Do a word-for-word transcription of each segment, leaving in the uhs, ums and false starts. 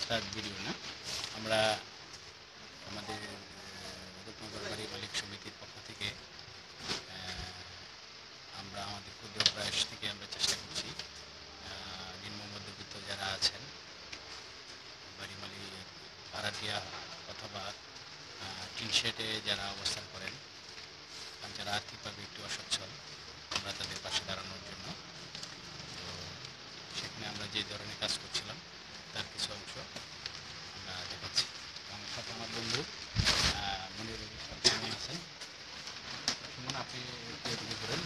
Start video না, আমরা আমাদের রূপনগর বাড়ি মালিক সমিতির পক্ষ থেকে আমরা আমাদের ক্ষুদ্র প্রয়াস থেকে আমরা চেষ্টা করছি নিম্ন মধ্যবিত্ত যারা আছেন, বাড়ি মালিক ভাড়াটিয়া অথবা টিনশেডে যারা অবস্থান করেন, যারা আর্থিকভাবে একটু অসচ্ছল, আমরা তাদের পাশে দাঁড়ানোর জন্য তো সেখানে আমরা যে ধরনের কাজ করছিলাম তার কিছু অংশ আমরা দেখাচ্ছি। আমার সাথে আমার বন্ধু মনির সুমন আছেন। সুমন, আপনি একটু করেন।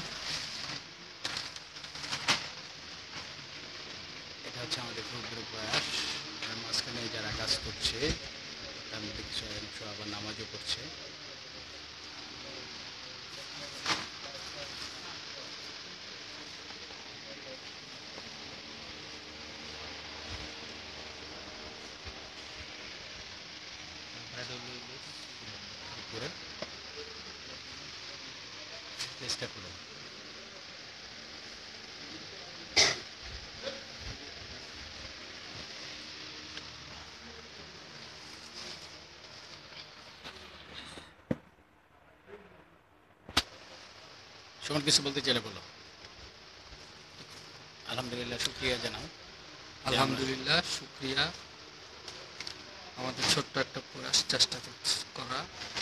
এটা হচ্ছে আমাদের ক্ষুদ্র প্রয়াস। মাঝখানে যারা কাজ করছে তার মধ্যে কিছু অংশ আবার নামাজও করছে। করে চেষ্টা করুন। সুমন, কিছু বলতে চাইলে বলো। আলহামদুলিল্লাহ, শুক্রিয়া জানাও। আলহামদুলিল্লাহ, শুক্রিয়া। আমাদের ছোট্ট একটা প্রয়াস চেষ্টা করা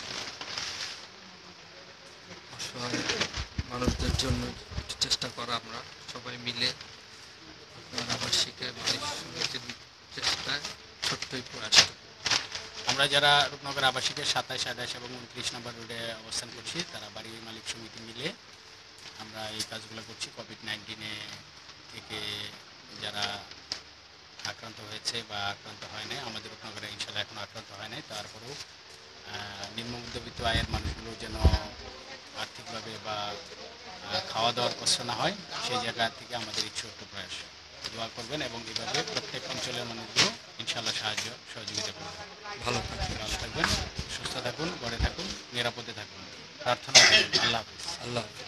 অসহায় মানুষদের জন্য চেষ্টা করা, আমরা সবাই মিলে আপনার আবাসিকের মালিক সমিতির চেষ্টায় ছোট্টই প্রয়াসটা। আমরা যারা রূপনগর আবাসিকের সাতাশ আঠাশ এবং উনত্রিশ নম্বর রোডে অবস্থান করছি, তারা বাড়ি মালিক সমিতি মিলে আমরা এই কাজগুলো করছি। কোভিড নাইন্টিনে থেকে যারা আক্রান্ত হয়েছে বা আক্রান্ত হয় নাই, আমাদের রূপনগরে ইনশাল্লাহ এখনও আক্রান্ত হয় নাই, তারপরেও নিম্ন মধ্যবিত্ত আয়ের মানুষগুলো যেন আর্থিকভাবে বা খাওয়া দাওয়ার কষ্ট না হয়, সেই জায়গা থেকে আমাদের এই ছোট্ট প্রয়াস। দোয়া করবেন এবং এইভাবে প্রত্যেক অঞ্চলের মানুষগুলো ইনশাল্লাহ সাহায্য সহযোগিতা করবেন। ভালো থাকবেন, ভালো থাকবেন, সুস্থ থাকুন, ঘরে থাকুন, নিরাপদে থাকুন, প্রার্থনা করুন। আল্লাহ হাফিজ। আল্লাহ।